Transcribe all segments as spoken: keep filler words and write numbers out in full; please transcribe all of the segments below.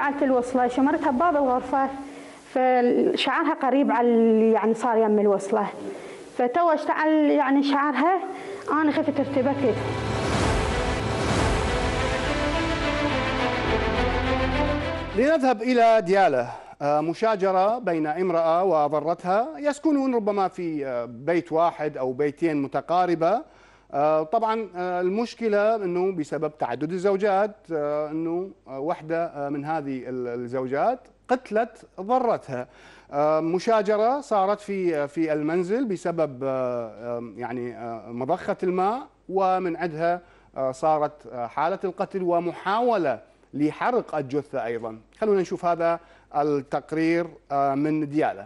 شعلت الوصله شمرتها بباب الغرفه، فشعرها قريب على يعني صار يم الوصله، فتو اشتعل يعني شعرها انا خفت ارتبكت. لنذهب إلى ديالة، مشاجرة بين امرأة وضرتها، يسكنون ربما في بيت واحد أو بيتين متقاربة. طبعا المشكلة أنه بسبب تعدد الزوجات أنه واحدة من هذه الزوجات قتلت ضرتها. مشاجرة صارت في في المنزل بسبب يعني مضخة الماء، ومن عندها صارت حالة القتل ومحاولة لحرق الجثة أيضا. خلونا نشوف هذا التقرير من ديالة.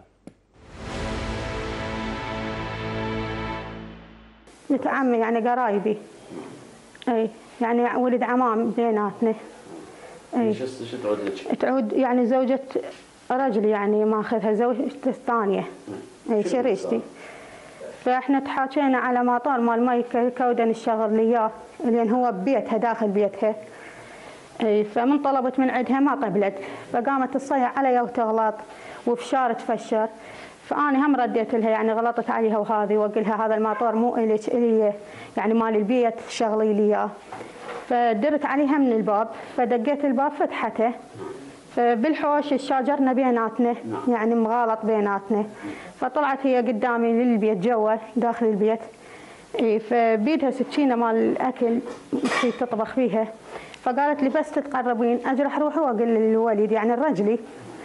بنت عمي يعني قرايبي، اي يعني ولد عمام بيناتنا. اي شو تعود لك؟ تعود يعني زوجة رجل يعني ماخذها زوجته الثانية، اي شريشتي. فاحنا تحاكينا على مطار مال مي كودا نشتغل لياه، لان هو ببيتها داخل بيتها. اي فمن طلبت من عندها ما قبلت، فقامت تصيح علي وتغلط وفشار تفشر. فاني هم رديت لها يعني غلطت عليها وهذه، واقول لها هذا المطار مو الك الي يعني مال البيت شغلي لي اياه. فدرت عليها من الباب، فدقيت الباب فتحته، فبالحوش شاجرنا بيناتنا يعني مغالط بيناتنا. فطلعت هي قدامي للبيت جوا داخل البيت، اي فبيدها سكينه مال الاكل تطبخ فيها. فقالت لي بس تتقربين اجرح روحي واقول للوليد يعني الرجلي.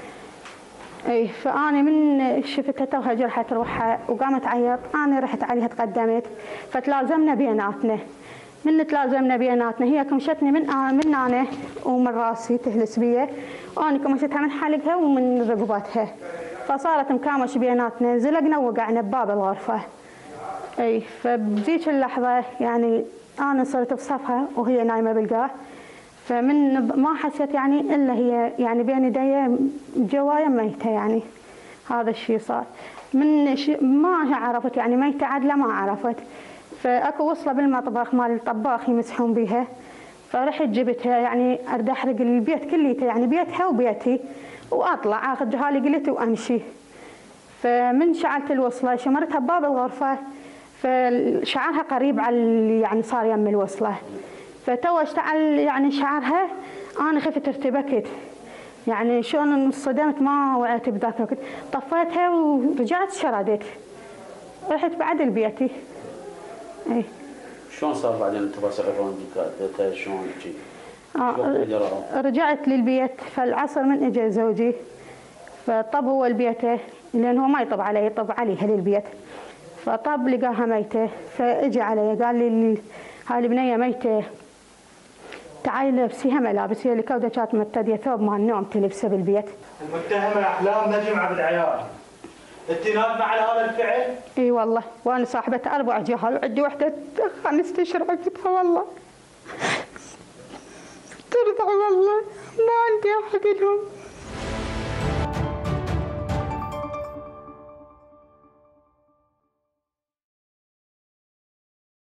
اي فاني من شفتها توها جرحت روحها وقامت تعيط، انا رحت عليها تقدمت، فتلازمنا بيناتنا. من تلازمنا بيناتنا هي كمشتني من آه من انا ومن راسي تهلس بيه، وانا كمشتها من حلقها ومن رقبتها. فصارت مكامش بيناتنا، زلقنا ووقعنا بباب الغرفه. اي فبذيك اللحظه يعني انا صرت بصفها وهي نايمه بالقاه، فمن ما حسيت يعني الا هي يعني بين يدي جوايا ميته. يعني هذا الشيء صار من ما عرفت يعني ميته عدله ما عرفت. فاكو وصله بالمطبخ مال الطباخ يمسحون بها، فرحت جبتها يعني اريد احرق البيت كليته يعني بيتها وبيتي، واطلع اخذ جهالي قلتي وامشي. فمن شعلت الوصله شمرتها بباب الغرفه، فشعرها قريب على يعني صار يم الوصله، فتو اشتعل يعني شعرها انا خفت ارتبكت. يعني شلون انصدمت ما وعيت بذاك الوقت، طفيتها ورجعت شردت رحت بعد لبيتي. اي شلون صار بعدين انتم تصرفون شلون شي؟ آه رجعت للبيت فالعصر من اجى زوجي، فطب هو البيته لان هو ما يطب علي يطب عليها للبيت. فطب لقاها ميته، فاجى علي قال لي هاي البنيه ميته تعالي لبسيها ملابس، هي اللي كوده كانت مرتديه ثوب مال نوم تلبسه بالبيت. المتهمه احلام نجم عبد العيال، انت نادمه على هذا الفعل؟ اي والله، وانا صاحبه اربع جهال وعندي وحده خمسة اشهر عقدها والله. ترضع والله ما عندي احد لهم.